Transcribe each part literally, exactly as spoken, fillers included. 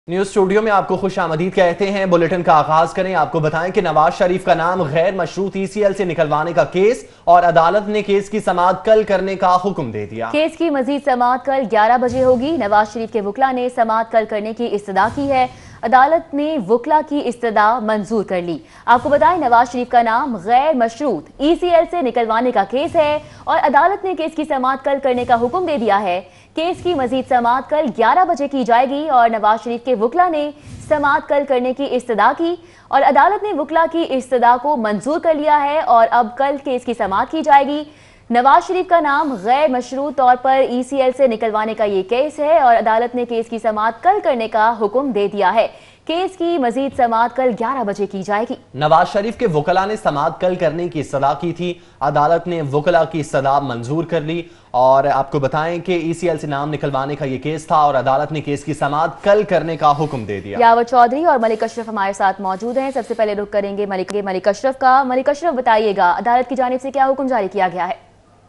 News studio میں آپ کو خوش آمدید کہتے ہیں۔ بلیٹن کا آغاز کریں۔ آپ کو بتائیں کہ نواز شریف کا نام غیر مشروط ای سی ایل سے نکلوانے کا کیس اور عدالت نے کیس کی سماعت کل کرنے کا حکم دے دیا۔ کیس کی مزید سماعت کل گیارہ بجے ہوگی۔ نواز شریف کے وکلا نے سماعت کل کرنے کی استدعا کی ہے۔ عدالت نے وکلا کی استدعا منظور کر لی۔ آپ کو بتائیں نواز شریف کا نام غیر مشروط ای سی ایل سے نکلوانے کا کیس ہے اور عدالت نے کیس کی سماعت کل کرنے کا حکم دے دیا ہے۔ کیس کی مزید سماعت کل گیارہ بجے کی جائے گی اور نواز شریف کے وکلا نے سماعت کل کرنے کی استدعا کی اور عدالت نے وکلا کی استدعا کو منظور کر لیا ہے اور اب کل کیس کی سماعت کی جائے گی۔ نواز شریف کا نام غیر مشروط طور پر ای سی ایل سے نکلوانے کا یہ کیس ہے اور عدالت نے کیس کی سماعت کل کرنے کا حکم دے دیا ہے۔ کیس کی مزید سماعت کل گیارہ بجے کی جائے گی۔ نواز شریف کے وکلا نے سماعت کل کرنے کی استدعا کی تھی۔ عدالت نے وکلا کی استدعا منظور کر لی اور آپ کو بتائیں کہ ای سی ایل سے نام نکلوانے کا یہ کیس تھا اور عدالت نے کیس کی سماعت کل کرنے کا حکم دے دیا۔ یاور چودھری اور ملک اشرف ہمارے ساتھ موجود ہیں۔ سب سے پہلے رخ کریں گے ملک ملک اشرف کا۔ ملک اشرف بتائیے گا عدالت کی جانب سے کیا حکم جاری کیا گیا ہے؟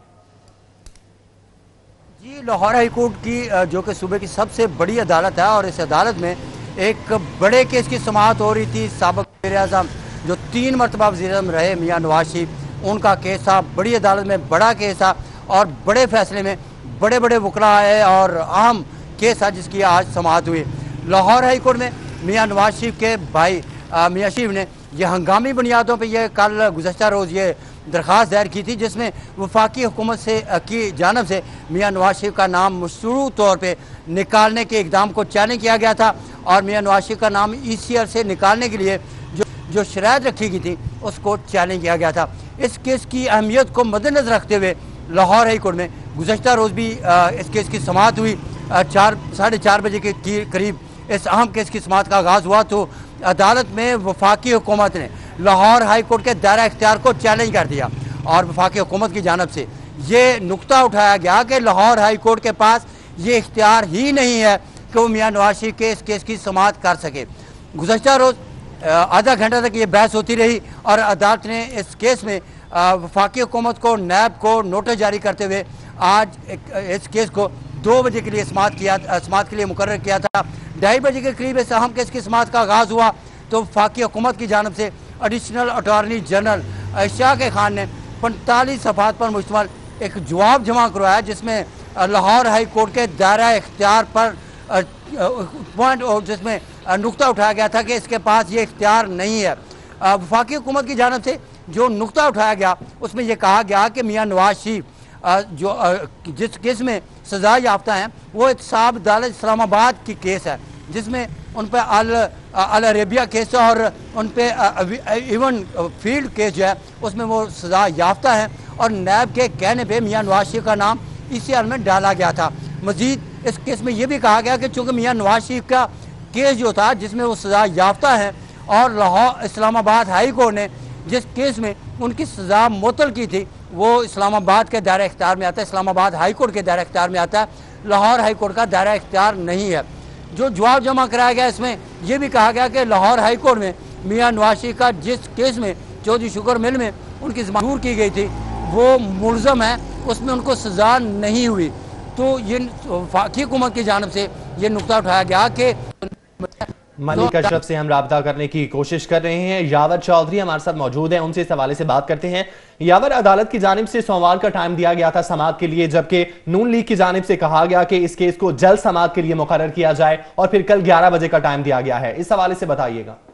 جی، لاہور ہائی کورٹ کی جو کہ صوبے کی سب سے بڑی عدالت ہے اور اس عدالت میں ایک بڑے کیس کی سماعت ہو رہی تھی۔ سابق وزیر اعظم جو تین مرتبہ وزیر اعظم رہے میاں نواز شریف، ان کا کیس تھا۔ بڑی عدالت میں بڑا کیس تھا اور بڑے فیصلے میں بڑے بڑے وکلا آئے اور اہم کیس تھا جس کی آج سماعت ہوئی۔ لاہور ہائی کورٹ میں میاں نواز شریف کے بھائی میاں شریف نے یہ ہنگامی بنیادوں پہ یہ کل گزشتہ روز یہ درخواست دائر کی تھی جس میں وفاقی حکومت سے کی جانب سے میاں نواز شریف کا نام مشروط طور پہ نکالنے کے اقدام کو چیلنج کیا گیا تھا اور میاں نواز شریف کا نام ای سی ایل سے نکالنے کے لیے جو جو شرائط رکھی گئی تھی اس کو چیلنج کیا گیا تھا۔ اس کیس کی اہمیت کو مد نظر رکھتے ہوئے لاہور ہائی کورٹ میں گزشتہ روز بھی اس کیس کی سماعت ہوئی۔ چار ساڑھے چار بجے کے قریب اس اہم کیس کی سماعت کا آغاز ہوا تو عدالت میں وفاقی حکومت نے لاہور ہائی کورٹ کے دائرہ اختیار کو چیلنج کر دیا اور وفاقی حکومت کی جانب سے یہ نقطہ اٹھایا گیا کہ لاہور ہائی کورٹ کے پاس یہ اختیار ہی نہیں ہے کہ وہ میاں نواز شریف کے اس کیس کی سماعت کر سکے۔ گزشتہ روز آدھا گھنٹہ تک یہ بحث ہوتی رہی اور عدالت نے اس کیس میں وفاقی حکومت کو نیب کو نوٹس جاری کرتے ہوئے آج اس کیس کو دو بجے کے لیے سماعت کیا سماعت کے لیے مقرر کیا تھا۔ ڈھائی بجے کے قریب اس اہم کیس کی سماعت کا آغاز ہوا تو وفاقی حکومت کی جانب سے additional attorney general Shah Khan نے پینتالیس صفحات پر مشتمل ایک جواب جمع کروایا جس میں لاہور ہائی کورٹ کے دائرہ اختیار پر پوائنٹ جس میں نقطہ اٹھایا گیا تھا کہ اس کے پاس یہ اختیار نہیں ہے۔ وفاقی حکومت کی جانب سے جو نقطہ اٹھایا گیا اس میں یہ کہا گیا کہ میاں نواز شریف جو جس کیس میں سزا یافتہ ہیں وہ احتساب عدالت اسلام آباد کی کیس ہے جس میں ان پہ ال عربیہ کیس اور ان پہ ایون فیلڈ کیس جو ہے اس میں وہ سزا یافتہ ہیں اور نیب کے کہنے پہ میاں نواز شریف کا نام ای سی ایل میں ڈالا گیا تھا۔ مزید اس کیس میں یہ بھی کہا گیا کہ چونکہ میاں نواز شریف کا کیس جو تھا جس میں وہ سزا یافتہ ہیں اور لاہور اسلام آباد ہائی کورٹ نے جس کیس میں ان کی سزا معطل کی تھی وہ اسلام آباد کے دائرہ اختیار میں آتا ہے، اسلام آباد ہائی کورٹ کے دائرہ اختیار میں آتا ہے، لاہور ہائی کورٹ کا دائرہ اختیار نہیں ہے۔ جو جواب جمع کرایا گیا اس میں یہ بھی کہا گیا کہ لاہور ہائی کورٹ میں میاں نواز شریف کا جس کیس میں چودھری شوگر مل میں ان کی منظور کی گئی تھی وہ ملزم ہے، اس میں ان کو سزا نہیں ہوئی۔ تو یہ وفاقی حکومت کی جانب سے یہ نقطہ اٹھایا گیا کہ ملک اشرف سے ہم رابطہ کرنے کی کوشش کر رہے ہیں۔ یاور چودھری ہمارے ساتھ موجود ہیں، ان سے اس حوالے سے بات کرتے ہیں۔ یاور، عدالت کی جانب سے سوموار کا ٹائم دیا گیا تھا سماعت کے لیے جبکہ نون لیگ کی جانب سے کہا گیا کہ اس کیس کو جلد سماعت کے لیے مقرر کیا جائے اور پھر کل گیارہ بجے کا ٹائم دیا گیا ہے، اس حوالے سے بتائیے گا۔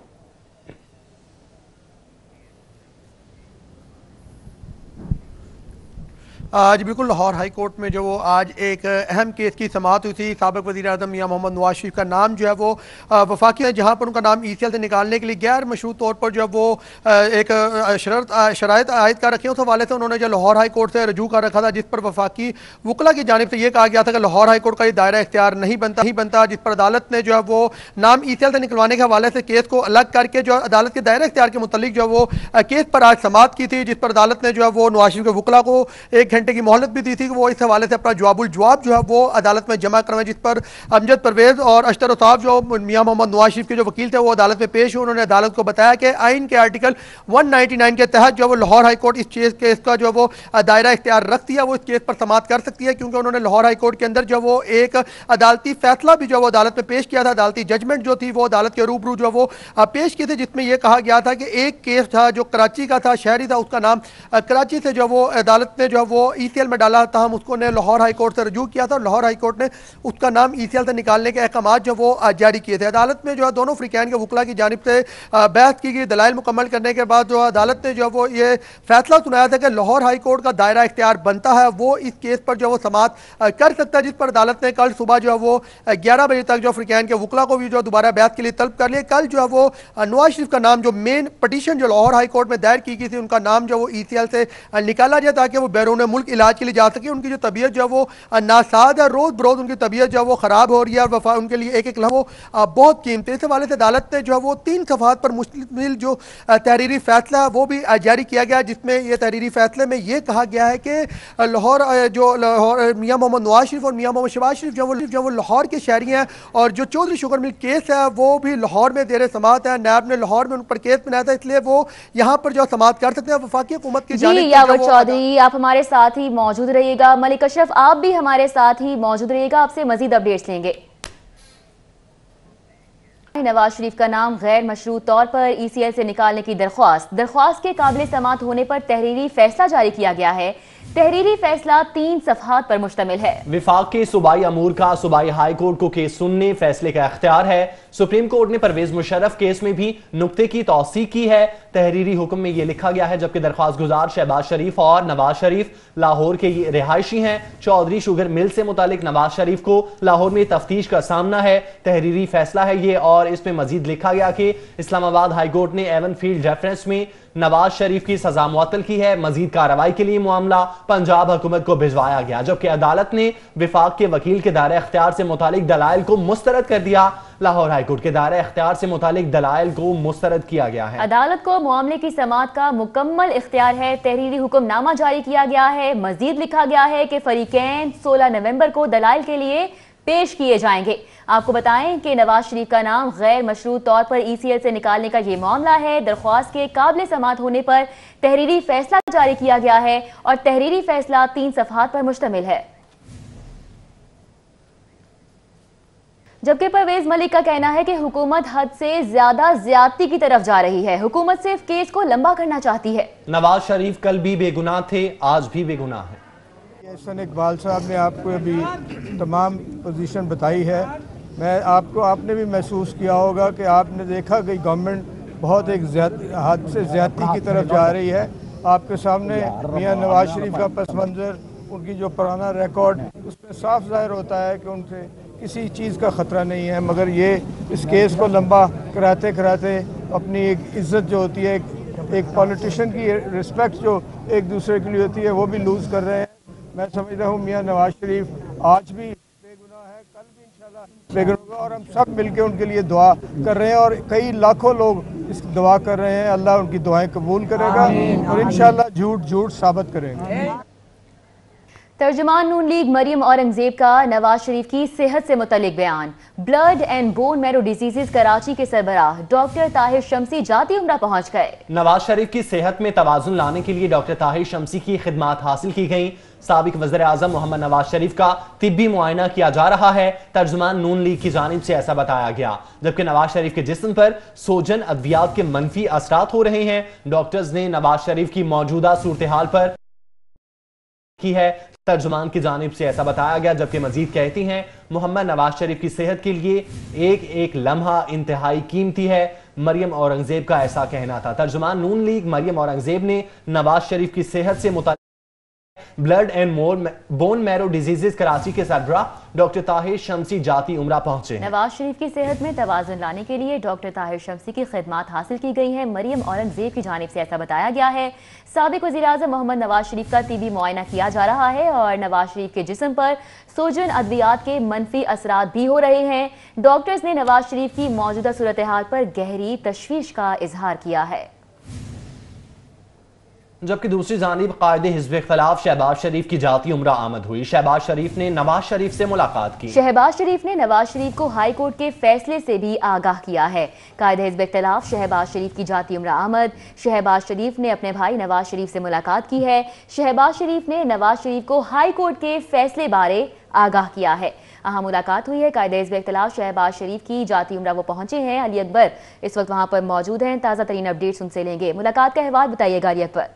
آج بالکل لاہور ہائی کورٹ میں جو وہ آج ایک اہم کیس کی سماعت ہوئی تھی۔ سابق وزیر اعظم میاں محمد نواز شریف کا نام جو ہے وہ وفاقی ہے جہاں پر ان کا نام ای سی ایل سے نکالنے کے لیے غیر مشروط طور پر جو ہے وہ ایک شرط شرائط عائد کر رکھی ہیں، اس حوالے سے انہوں نے جو لاہور ہائی کورٹ سے رجوع کر رکھا تھا جس پر وفاقی وکلا کی جانب سے یہ کہا گیا تھا کہ لاہور ہائی کورٹ کا یہ دائرہ اختیار نہیں بنتا نہیں بنتا جس پر عدالت نے جو ہے وہ نام ای سی ایل سے نکلوانے کے حوالے سے کیس کو الگ کر کے جو عدالت کے دائرہ اختیار کے متعلق جو ہے وہ کیس پر آج سماعت کی تھی جس پر عدالت نے جو ہے وہ نواز شریف کے وکلا کو ایک گھنٹے घंटे की मोहलत भी दी थी कि वो इस हवाले से अपना जवाबुल जवाब जो है वो अदालत में जमा करवाएं, जिस पर अमजद परवेज और अशतर औताफ जो मियां मोहम्मद नवाज शरीफ के जो वकील थे वो अदालत में पेश हुए। उन्होंने अदालत को बताया कि आइन के आर्टिकल एक सौ निन्यानवे के तहत जो वो लाहौर हाई कोर्ट इस केस केस का जो वो दायरा इख्तियार रखती है, वो इस केस पर समाअत कर सकती है, क्योंकि उन्होंने लाहौर हाई कोर्ट के अंदर जो वो एक अदालती फैसला भी जो वो अदालत में पेश किया था, अदालती जजमेंट जो थी वो अदालत के रूबरू जो वो पेश की थी, जिसमें यह कहा गया था कि एक केस था जो कराची का था, शहरी था, उसका नाम कराची से जो वो अदालत ने जो वो ई सी एल में डाला था, हम उसको ने लाहौर हाई कोर्ट से रजू किया था और लाहौर हाई कोर्ट ने उसका नाम ई सी एल से निकालने के अहकाम जो वो जारी किए थे। अदालत में जो है दोनों फ्रीकैन के वकला की जानिब से बहस की गई, दलाइल मुकम्मल करने के बाद जो अदालत ने जो वो ये फैसला सुनाया था कि लाहौर हाई कोर्ट का दायरा इख्तियार बनता है, वो इस केस पर जो वो समाअत कर सकता है, जिस पर अदालत ने कल सुबह जो है वो ग्यारह बजे तक जो फ्रीकैन के वकला को भी जो दोबारा बहस के लिए तलब कर लिया। कल जो है वो नवाज शरीफ का नाम जो मेन पटिशन जो लाहौर हाई कोर्ट में दायर की गई थी, उनका नाम जो वो ई सी एल से निकाला जाए ताकि वो बैरून मुल्क इलाज के लिए जा सके। उनकी जो तबीयत जो है वो नासाज है, रोज़ बरोज़ उनकी तबीयत जो है वो ख़राब हो रही है और वफा उनके लिए एक एक लम्हा बहुत कीमती है। इस हवाले से अदालत ने जो है वो तीन सफ़ात पर मुश्तमिल जो तहरीरी फैसला है वो भी जारी किया गया, जिसमें ये तहरीरी फैसले में ये कहा गया है कि लाहौर जो लाहौर मियां मोहम्मद नवाज शरीफ और मियां मोहम्मद शहबाज शरीफ जो वो जो वो लाहौर के शहरी हैं और जो चौधरी शुगर मिल केस है वो भी लाहौर में देर समाअत है। नैब ने लाहौर में उन पर केस बनाया था, इसलिए वो यहाँ पर जो समाअत कर सकते हैं। वफाकी हुकूमत की जी यावर चौधरी, आप हमारे साथ ही मौजूद रहिएगा। मलिक अशरफ, आप भी हमारे साथ ही मौजूद रहिएगा, आपसे मजीद अपडेट्स लेंगे। नवाज शरीफ का नाम गैर मशरूत तौर पर ई सी एल से निकालने की दरख्वास्त दरख्वास्त के काबिल समाअत होने पर तहरीरी फैसला जारी किया गया है। तहरीरी फैसला तीन सफहात पर मुश्तमिल है। विफाक के सूबाई अमूर का सूबाई हाई कोर्ट को केस सुनने फैसले का इख्तियार है। सुप्रीम कोर्ट ने परवेज मुशर्रफ केस में भी नुक्ते की तौसीक की है। तहरीरी हुक्म में यह लिखा गया है, जबकि दरख्वास्त गुजार शहबाज शरीफ और नवाज शरीफ लाहौर के रिहायशी हैं। चौधरी शुगर मिल से मुतालिक नवाज शरीफ को लाहौर में तफ्तीश का सामना है। तहरीरी फैसला है ये, और इसमें मजीद लिखा गया कि इस्लामाबाद हाई कोर्ट ने एवन फील्ड रेफरेंस में नवाज शरीफ की सजा मुअत्तल की है। मजीद कार्रवाई के लिए मामला पंजाब हुकूमत को भिजवाया गया, जबकि अदालत ने विफाक के वकील के दायरे इख्तियार से मुतालिक दलाइल को मुस्तरद कर दिया। लाहौर हाईकोर्ट के दायरे इख्तियार से मुतालिक दलाइल को मुस्तरद किया गया है। अदालत को मामले की समाअत का मुकम्मल इख्तियार है। तहरीरी हुक्मनामा जारी किया गया है। मजीद लिखा गया है कि फरीकैन सोलह नवंबर को दलाइल के लिए पेश किए जाएंगे। आपको बताएं कि नवाज शरीफ का नाम गैर मशरूत तौर पर ई सी एल से निकालने का ये मामला है। दरख्वास्त के काबिल समाअत होने पर तहरीरी फैसला जारी किया गया है और तहरीरी फैसला तीन सफहात पर मुश्तमिल है। जबकि परवेज मलिक का कहना है कि हुकूमत हद से ज्यादा ज्यादती की तरफ जा रही है। हुकूमत सिर्फ केस को लंबा करना चाहती है। नवाज शरीफ कल भी बेगुनाह थे, आज भी बेगुनाह है। एहसन इकबाल साहब ने आपको अभी तमाम पोजीशन बताई है। मैं आपको आपने भी महसूस किया होगा कि आपने देखा कि गवर्नमेंट बहुत एक हद से ज़्यादती की तरफ जा रही है। आपके सामने मियां नवाज शरीफ का पस मंज़र, उनकी जो पुराना रिकॉर्ड, उसमें साफ ज़ाहिर होता है कि उनसे किसी चीज़ का ख़तरा नहीं है, मगर ये इस केस को लंबा कराते कराते अपनी एक इज़्ज़त जो होती है, एक, एक पॉलिटिशियन की रिस्पेक्ट जो एक दूसरे के लिए होती है, वो भी लूज़ कर रहे हैं। मैं समझता हूँ मियां नवाज शरीफ आज भी बेगुनाह है, कल भी इंशाल्लाह बेगुनाह होगा, और हम सब मिलके उनके लिए दुआ कर रहे हैं और कई लाखों लोग इस दुआ कर रहे हैं। अल्लाह उनकी दुआएं कबूल करेगा और इंशाल्लाह झूठ झूठ साबित करेगा। तर्जुमान नून लीग मरियम औरंगजेब का नवाज शरीफ की सेहत से मुतल्लिक बयान। Blood and bone marrow diseases Karachi के सरबराह डॉक्टर ताहिर शमसी जाती उम्रा पहुंच गए। नवाज शरीफ की सेहत में तवाजुन लाने के लिए डॉक्टर ताहिर शमसी की खिदमात हासिल की गई। साबिक वज़ीर आज़म मोहम्मद नवाज शरीफ का तिब्बी मुआयना किया जा रहा है। तर्जुमान नून लीग की जानिब से ऐसा बताया गया, जबकि नवाज शरीफ के जिस्म पर सोजन अद्वियात के मनफी असरात हो रहे हैं। डॉक्टर्स ने नवाज शरीफ की मौजूदा सूरत हाल पर की है। तर्जुमान की जानिब से ऐसा बताया गया, जबकि मजीद कहती हैं मोहम्मद नवाज शरीफ की सेहत के लिए एक एक लम्हा इंतहाई कीमती है। मरियम औरंगजेब का ऐसा कहना था। तर्जुमान नून लीग मरियम औरंगजेब ने नवाज शरीफ की सेहत से मुताल्लिक़ blood and bone marrow diseases Karachi के सरबराह डॉक्टर ताहिर शमसी जाती उम्रा पहुंचे। नवाज शरीफ की सेहत में तवाज़ुन लाने के लिए डॉक्टर ताहिर शमसी की खिदमात हासिल की गई हैं। मरियम औरंगजेब की जानिब से ऐसा बताया गया है। साबिक वज़ीर आज़म मोहम्मद नवाज शरीफ का तिब्बी मुआयना किया जा रहा है और नवाज शरीफ के जिस्म पर सोजन अद्वियात के मनफी असरात भी हो रहे हैं। डॉक्टर्स ने नवाज शरीफ की मौजूदा सूरत हाल पर गहरी तशवीश का इजहार किया है। जबकि दूसरी जानिब कायदे हिज़्ब इख्तिलाफ शहबाज शरीफ की जाती उम्रा आमद हुई। शहबाज शरीफ ने नवाज शरीफ से मुलाकात की। शहबाज शरीफ ने नवाज शरीफ को हाई कोर्ट के फैसले से भी आगाह किया है। कायदे हिज़्ब इख्तिलाफ शहबाज शरीफ की जाती उम्रा आमद। शहबाज शरीफ ने अपने भाई नवाज शरीफ से मुलाकात की है। शहबाज शरीफ ने नवाज शरीफ को हाई कोर्ट के फैसले बारे आगाह किया है। अहम मुलाकात हुई है। कायदे हिज़्ब इख्तिलाफ शहबाज शरीफ की जाती उम्रा वो पहुंचे हैं। अली अकबर इस वक्त वहां पर मौजूद हैं। ताज़ा तरीन अपडेट्स उनसे लेंगे। मुलाकात का अहवाल बताइएगा अली अकबर।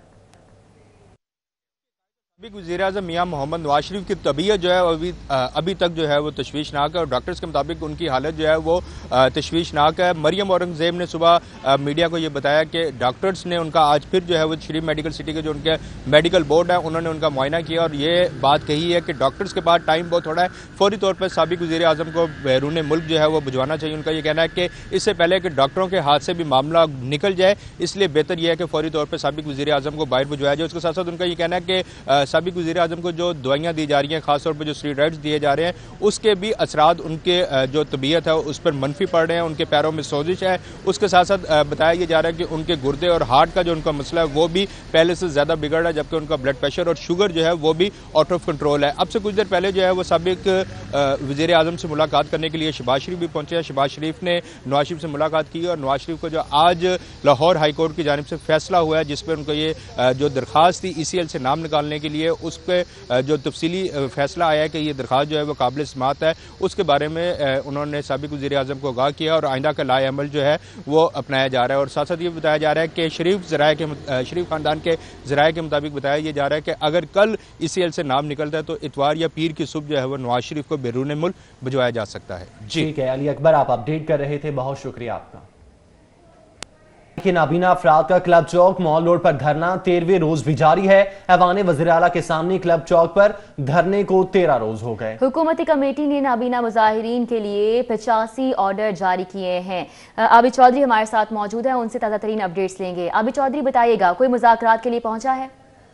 वज़ीर-ए-आज़म मियां मोहम्मद नवाज शरीफ की तबीयत जो है अभी अभी तक जो है वो तशवीशनाक है और डॉक्टर्स के मुताबिक उनकी हालत जो है वो तशवीशनाक है। मरियम औरंगज़ेब ने सुबह मीडिया को ये बताया कि डॉक्टर्स ने उनका आज फिर जो है वो शरीफ मेडिकल सिटी के जो उनके मेडिकल बोर्ड है उन्होंने उनका मुआयना किया और ये बात कही है कि डॉक्टर्स के पास टाइम बहुत थोड़ा है, फौरी तौर पर साबिक वज़ीर-ए-आज़म को बैरून मुल्क जो है वो भिजवाना चाहिए। उनका ये कहना है कि इससे पहले कि डॉक्टरों के हाथ से भी मामला निकल जाए, इसलिए बेहतर यह है कि फौरी तौर पर साबिक वज़ीर-ए-आज़म को बाहर भिजवाया जाए। उसके साथ साथ उनका ये कहना है कि साबिक वज़ीर-ए-आज़म को जो दवाइयाँ दी जा रही हैं, खासतौर पर जो स्टेरॉइड्स दिए जा रहे हैं, उसके भी असरात उनके जो तबीयत है उस पर मनफी पड़ रहे हैं। उनके पैरों में सोजिश है। उसके साथ साथ बताया ये जा रहा है कि उनके गुर्दे और हार्ट का जो उनका मसला है वो भी पहले से ज़्यादा बिगड़ रहा है, जबकि उनका ब्लड प्रेशर और शुगर जो है वो भी आउट ऑफ कंट्रोल है। अब से कुछ देर पहले जो है वो साबिक वज़ीर-ए-आज़म से मुलाकात करने के लिए शहबाज शरीफ भी पहुंचे हैं। शहबाज शरीफ ने नवाज शरीफ से मुलाकात की और नवाज शरीफ को जो आज लाहौर हाई कोर्ट की जानिब से फैसला हुआ है जिस पर उनको ये जो दरख्वास्त थी ई सी एल से नाम निकालने के लिए, उस पर जो तफसीली फैसला आया है कि ये दरख्वास्त जो है वो काबिल समात है, उसके बारे में उन्होंने साबिक वज़ीर-ए-आज़म को आगाह किया और आइंदा का लाए अमल जो है वो अपनाया जा रहा है। और साथ साथ ये बताया जा रहा है कि शरीफ ज़राए के शरीफ ख़ानदान के ज़राए के मुताबिक बताया ये जा रहा है कि अगर कल ई सी एल से नाम निकलता है तो इतवार या पीर की सुबह जो है वो नवाज शरीफ को बैरून मुल्क भिजवाया जा सकता है। जी ठीक है अली अकबर, आप अपडेट कर रहे थे, बहुत शुक्रिया आपका। कि नाबीना अफराद का क्लब चौक मॉल रोड पर धरना तेरहवें रोज भी जारी है। ऐवान वज़ीर आला के सामने क्लब चौक पर धरने को तेरह रोज हो गए। हुकूमती कमेटी ने नाबीना मुजाहिरीन के लिए पचासी ऑर्डर जारी किए हैं। आबिद चौधरी हमारे साथ मौजूद है, उनसे ताज़ा तरीन अपडेट्स लेंगे। आबिद चौधरी बताइएगा, कोई मुज़ाकरात के लिए पहुंचा है?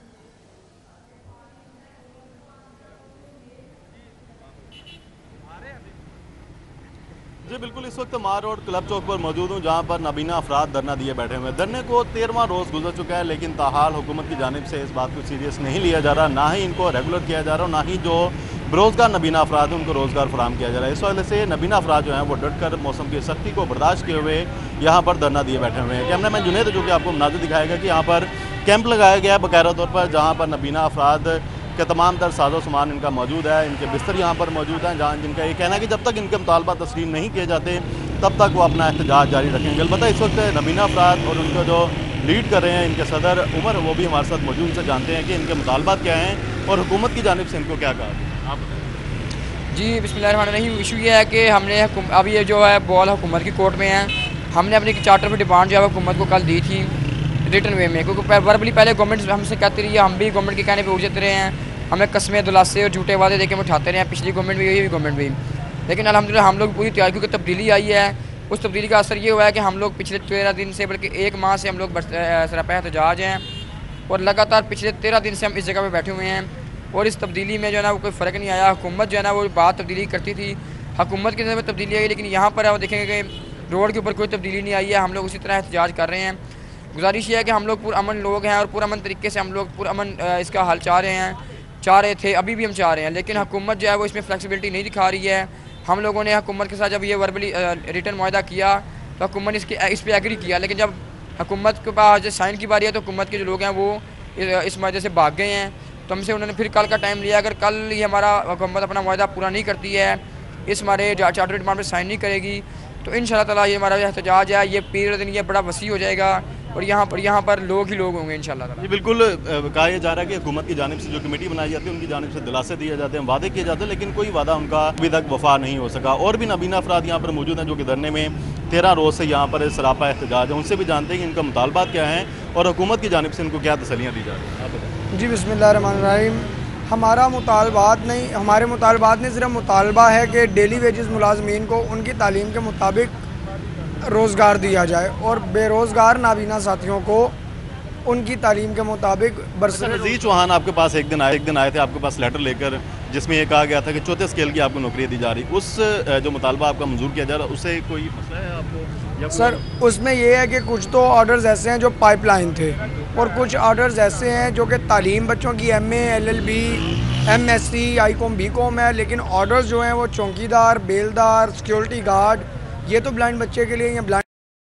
जी बिल्कुल, इस वक्त मार रोड क्लब चौक पर मौजूद हूँ जहाँ पर नाबीना अफराद धरना दिए बैठे हुए हैं। धरने को तेरहवां रोज़ गुजर चुका है, लेकिन ताहाल हुकूमत की जानिब से इस बात को सीरियस नहीं लिया जा रहा, ना ही इनको रेगुलर किया जा रहा, ना ही जो बेरोज़गार नबीना अफराद हैं उनको रोज़गार फराहम किया जा रहा है। इस वजह से नबीना अफराद जो हैं वो डट कर मौसम की सख्ती को बर्दाश्त किए हुए यहाँ पर धरना दिए बैठे हुए हैं। कैमरा मैन जुनेद जो कि आपको मनाज़िर दिखाएगा कि यहाँ पर कैंप लगाया गया है बाकायदा तौर पर, जहाँ पर नबीना अफराद के तमाम तर साजो सामान इनका मौजूद है, इनके बिस्तर यहाँ पर मौजूद हैं, जहाँ जिनका ये कहना है कि जब तक इनके मुतालबा तस्लीम नहीं किए जाते तब तक वो अपना एहतजाज जारी रखेंगे। अलबत्ता इस वक्त नबीना अफराद और उनको जो लीड कर रहे हैं इनके सदर उमर, वो भी हमारे साथ मौजूद, से जानते हैं कि इनके मुतालबात क्या हैं और हुकूमत की जानिब से इनको क्या कहा। आप जी बिस्मिल्लाहिर्रहमानिर्रहीम। इशू ये है कि हमने अब ये जो है बॉल हुकूमत की कोर्ट में है, हमने अपनी चार्टर पर डिमांड जो है हुकूमत को कल दी थी रिटर्न वे में, क्योंकि वर्बली पहले गवर्नमेंट हमसे कहती रही है, हम भी गवर्नमेंट के कहने पर उठ जाते रहे हैं, हमें कस्में दुलासे और झूठे वादे देके हम उठाते रहे हैं, पिछली गवर्नमेंट भी, यही गवर्नमेंट भी। लेकिन अल्हम्दुलिल्लाह हम लोग पूरी तैयारी, क्योंकि तब्दीली आई है, उस तब्दीली का असर ये हुआ है कि हम लोग पिछले तेरह दिन से, बल्कि एक माह से हम लोग सरापा एहतजाज हैं और लगातार पिछले तेरह दिन से हम इस जगह पर बैठे हुए हैं और इस तब्दीली में जो है ना वो कोई फ़र्क नहीं आया। हुकूमत जो है ना वो बात तब्दीली करती थी, हुकूमत की नज़र में तब्दीली आई, लेकिन यहाँ पर आप देखेंगे कि रोड के ऊपर कोई तब्दीली नहीं आई है। हम लोग उसी तरह एहतजाज कर रहे हैं। गुजारिश ये है कि हम लोग पुरअमन लोग हैं और पुरअमन तरीके से हम लोग पुरअमन इसका हल चाह रहे हैं, चाह रहे थे, अभी भी हम चाह रहे हैं, लेकिन हुकूमत जो है वो इसमें फ्लेक्सिबिलिटी नहीं दिखा रही है। हम लोगों ने हुकूमत के साथ जब ये वर्बली रिटर्न मुआहदा किया तो हुकूमत ने इसके इस पर एग्री किया, लेकिन जब हुकूमत के पास साइन की बारी है तो हुकूमत के जो लोग हैं वो इस मुआहदे से भाग गए हैं। तो हमसे उन्होंने फिर कल का टाइम लिया, अगर कल ये हमारा हुकूमत अपना मुआहदा पूरा नहीं करती है, इस हमारे चार्टर डिमांड पर साइन नहीं करेगी, तो इंशाअल्लाह ताला ये हमारा एहतजाज है ये पीर दिन ये बड़ा वसी हो जाएगा और यहाँ पर यहाँ पर लोग ही लोग होंगे इंशाअल्लाह ताला। जी बिल्कुल, कहा यह जा रहा है कि हुकूमत की जानिब से जो कमेटी बनाई जाती है उनकी जानिब से दिलासे दिए जाते हैं, वादे किए जाते हैं, लेकिन कोई वादा उनका अभी तक वफा नहीं हो सका। और भी नबीना अफराद यहाँ पर मौजूद हैं जो कि धरने में तेरह रोज़ से यहाँ पर सरापा एहतजाज है, उनसे भी जानते हैं कि इनका मुतालबात क्या हैं और हुकूमत की जानिब से इनको क्या तसल्लियाँ दी जा रही हैं। आप बताएं। जी बिस्मिल्लाहिर्रहमानिर्रहीम। हमारा मुतालबात नहीं, हमारे मुतालबात नहीं, सिर्फ मुतालबा है कि डेली वेजेस मुलाजमीन को उनकी तालीम के मुताबिक रोज़गार दिया जाए और बेरोज़गार नाबीना साथियों को उनकी तालीम के मुताबिक बरसर। नज़ीर चौहान आपके पास एक दिन आए एक दिन आए थे आपके पास लेटर लेकर, जिसमें ये कहा गया था कि चौथे स्केल की आपको नौकरी दी जा रही, उस जो मुतालबा आपका मंजूर किया जा रहा है उससे कोई मसला है आपको? सर उसमें ये है कि कुछ तो ऑर्डर्स ऐसे हैं जो पाइपलाइन थे اور کچھ آرڈرز ایسے ہیں جو کہ تعلیم بچوں کی M A L L B M S C I com B کوم ہے، لیکن آرڈرز جو ہیں وہ چوکی دار، بیلدار، سیکیورٹی گارڈ، یہ تو بلائنڈ بچے کے لیے یا بلائنڈ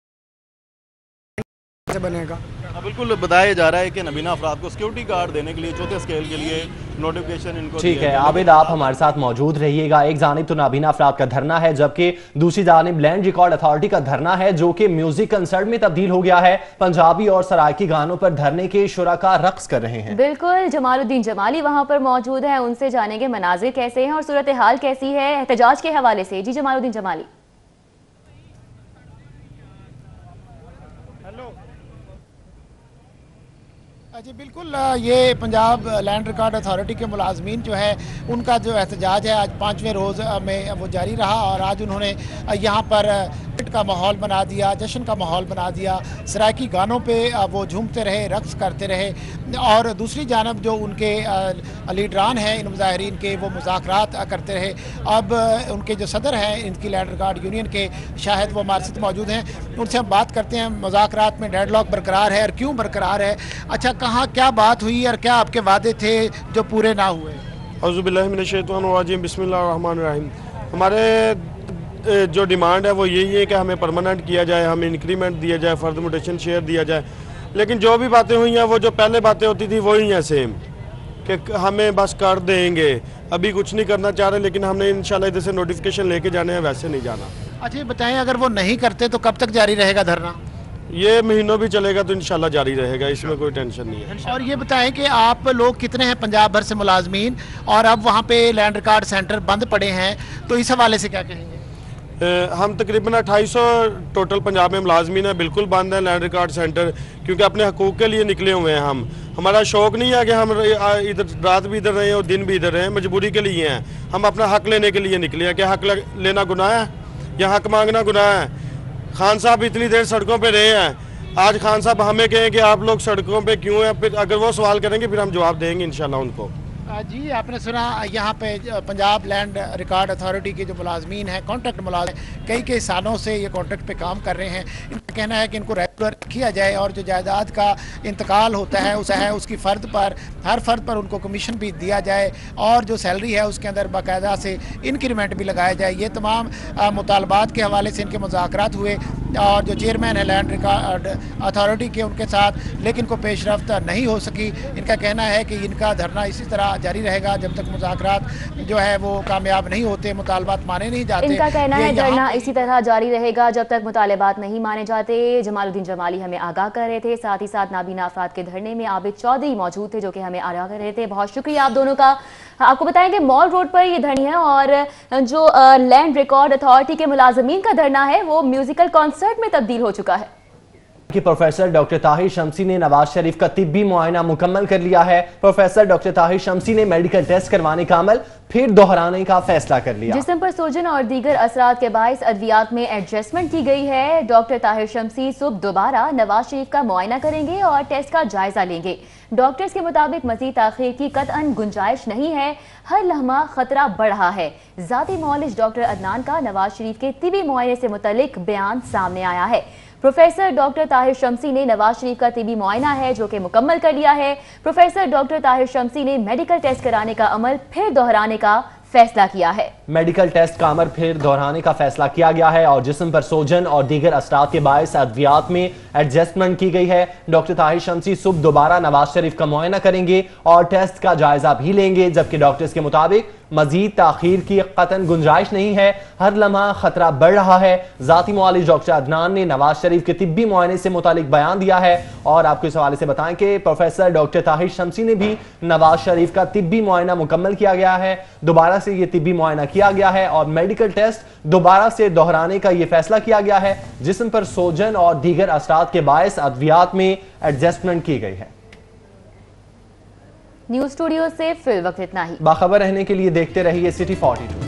سے بنے گا۔ بالکل بتایا جا رہا ہے کہ نابینا افراد کو سیکیورٹی گارڈ دینے کے لیے چوتھے اسکیل کے لیے نوٹیفیکیشن ان کو ٹھیک ہے عابد، آپ ہمارے ساتھ موجود رہیے گا۔ ایک جانب تو نابینا افراد کا دھرنا ہے، جبکہ دوسری جانب لینڈ ریکارڈ اتھارٹی کا دھرنا ہے جو کہ میوزک کنسرٹ میں تبدیل ہو گیا ہے۔ پنجابی اور سرائکی گانوں پر دھرنے کے شرکا رقص کر رہے ہیں۔ بالکل، جمال الدین جمالی وہاں پر موجود ہیں، ان سے جانیں گے مناظر کیسے ہیں اور صورتحال کیسی ہے احتجاج کے حوالے سے۔ جی جمال الدین جمالی۔ جی بالکل، یہ پنجاب لینڈ ریکارڈ اتھارٹی کے ملازمین جو ہے ان کا جو احتجاج ہے آج پانچویں روز میں وہ جاری رہا، اور آج انہوں نے یہاں پر کا ماحول بنا دیا، جشن کا ماحول بنا دیا، سرائکی گانوں پہ وہ جھومتے رہے، رقص کرتے رہے، اور دوسری جانب جو ان کے لیڈران ہیں ان مظاہرین کے وہ مذاکرات کرتے رہے۔ اب ان کے جو صدر ہیں ان کی لینڈ ریکارڈ یونین کے شاہد وہ ہمارے ساتھ موجود ہیں، ان سے ہم بات کرتے ہیں۔ مذاکرات میں ڈیڈ لاک برقرار ہے اور کیوں برقرار ہے؟ اچھا، کہاں کیا بات ہوئی اور کیا آپ کے وعدے تھے جو پورے نہ ہوئے؟ اعوذ باللہ من الشیطان الرجیم، بسم اللہ الرحمن الرحیم۔ ہمارے جو ڈیمانڈ ہے وہ یہی ہے کہ ہمیں پرماننٹ کیا جائے، ہمیں انکریمنٹ دیا جائے، فرد موٹیشن شیئر دیا جائے، لیکن جو بھی باتیں ہوئی ہیں وہ جو پہلے باتیں ہوتی تھی وہی ہیں سیم، کہ ہمیں بس کر دیں گے، ابھی کچھ نہیں کرنا چاہ رہے، لیکن ہم نے انشاءاللہ ادھر سے نوٹیفیکیشن لے کے جانے ہیں، ویسے نہیں جانا۔ اچھا یہ بتائیں، اگر وہ نہیں کرتے تو کب تک جاری رہے گا دھرنا؟ یہ مہینوں بھی چلے گا تو انشاءاللہ جاری رہے گا، اس میں کوئی ٹینشن نہیں ہے۔ اور یہ بتائیں کہ آپ لوگ کتنے ہیں پنجاب بھر سے ملازمین، اور اب وہاں پہ لینڈ ریکارڈ سینٹر بند پڑے ہیں، تو اس حوالے سے کیا کہیں گے؟ ہم تقریباً اٹھائیس سو ٹوٹل پنجاب میں ملازمین ہیں، بالکل بند ہیں لینڈ ریکارڈ سینٹر، کیونکہ اپنے حقوق کے لیے نکلے ہوئے ہیں ہم۔ ہمارا شوق نہیں ہے کہ ہم ادھر رات بھی ادھر رہیں اور دن بھی ادھر رہیں، مجبوری کے لیے ہیں، ہم اپنا حق لینے کے لیے نکلے ہیں۔ کہ حق لینا گناہ ہے یا حق مانگنا گناہ ہے؟ خان صاحب اتنی دیر سڑکوں پہ رہے ہیں، آج خان صاحب ہمیں کہیں کہ آپ لوگ سڑکوں پہ کیوں ہیں، پھر اگر وہ سوال کریں گے پھر ہم جواب دیں گے انشاءاللہ ان کو۔ جی آپ نے سنا یہاں پہ پنجاب لینڈ ریکارڈ اتھارٹی کے جو ملازمین ہیں، کانٹریکٹ ملازم، کئی کئی سالوں سے یہ کانٹریکٹ پہ کام کر رہے ہیں، ان کا کہنا ہے کہ ان کو ریگولر کیا جائے، اور جو جائیداد کا انتقال ہوتا ہے اس ہے اس کی فرد پر، ہر فرد پر ان کو کمیشن بھی دیا جائے، اور جو سیلری ہے اس کے اندر باقاعدہ سے انکریمنٹ بھی لگایا جائے۔ یہ تمام مطالبات کے حوالے سے ان کے مذاکرات ہوئے، اور جو چیئرمین ہے لینڈ ریکارڈ اتھارٹی کے ان کے ساتھ، لیکن کو پیش رفت نہیں ہو سکی۔ ان کا کہنا ہے کہ ان کا دھرنا اسی طرح جاری رہے گا جب تک مذاکرات جو ہے وہ کامیاب نہیں ہوتے، مطالبات مانے نہیں جاتے۔ ان کا کہنا ہے دھرنا اسی طرح جاری رہے گا جب تک مطالبات نہیں مانے جاتے۔ جمال الدین جمالی ہمیں آگاہ کر رہے تھے، ساتھ ہی ساتھ نابینا افراد کے دھرنے میں عابد چودھری موجود تھے جو کہ ہمیں آگاہ کر رہے تھے۔ بہت شکریہ آپ دونوں کا۔ آپ کو بتائیں کہ مال روڈ پر یہ دھرنا ہے، اور جو لینڈ ریکارڈ اتھارٹی کے ملازمین کا دھرنا ہے وہ میوزیکل کانسرٹ میں تبدیل ہو چکا ہے۔ کہ پروفیسر ڈاکٹر طاہر شمسی نے نواز شریف کا طبی معائنہ مکمل کر لیا ہے۔ پروفیسر ڈاکٹر طاہر شمسی نے میڈیکل ٹیسٹ کروانے کا عمل پھر دہرانے کا فیصلہ کر لیا۔ جسم پر سوجن اور دیگر اثرات کے باعث ادویات میں ایڈجسٹمنٹ کی گئی ہے۔ ڈاکٹر طاہر شمسی صبح دوبارہ نواز شریف کا معائنہ کریں گے اور ٹیسٹ کا جائزہ لیں گے۔ ڈاکٹرز کے مطابق مزید تاخیر کی قطعاً گنجائش نہیں ہے، ہر لمحہ خطرہ بڑھ رہا ہے۔ ذاتی معالج ڈاکٹر عدنان کا نواز شریف کے طبی معائنے سے متعلق بیان سامنے آیا ہے۔ پروفیسر ڈاکٹر طاہر شمسی نے نواز شریف کا طبی معائنہ ہے جو کہ مکمل کر لیا ہے۔ پروفیسر ڈاکٹر طاہر شمسی نے میڈیکل ٹیسٹ کرانے کا عمل پھر دہرانے کا فیصلہ کیا ہے۔ میڈیکل ٹیسٹ کا عمل پھر دہرانے کا فیصلہ کیا گیا ہے اور جسم پر سوجن اور دیگر اثرات کے باعث ادویات میں ایڈجسٹمنٹ کی گئی ہے۔ ڈاکٹر طاہر شمسی صبح دوبارہ نواز شریف کا معائنہ کریں گے اور ٹیسٹ کا جائزہ بھی لیں گے، جبکہ ڈاکٹرز کے مطابق مزید تاخیر کی قطعاً گنجائش نہیں ہے، ہر لمحہ خطرہ بڑھ رہا ہے۔ ذاتی معالج ڈاکٹر عدنان نے نواز شریف کے طبی معائنے سے متعلق بیان دیا ہے، اور آپ کو اس حوالے سے بتائیں کہ پروفیسر ڈاکٹر طاہر شمسی نے بھی نواز شریف کا طبی معائنہ مکمل کیا گیا ہے، دوبارہ سے یہ طبی معائنہ کیا گیا ہے اور میڈیکل ٹیسٹ دوبارہ سے دہرانے کا یہ فیصلہ کیا گیا ہے۔ جسم پر سوجن اور دیگر اثرات کے باعث ادویات میں ایڈجسٹمنٹ کی گئی ہے۔ نیوز اسٹوڈیو سے فی الوقت اتنا ہی۔ باخبر رہنے کے لیے دیکھتے رہیے سٹی فورٹی ٹو۔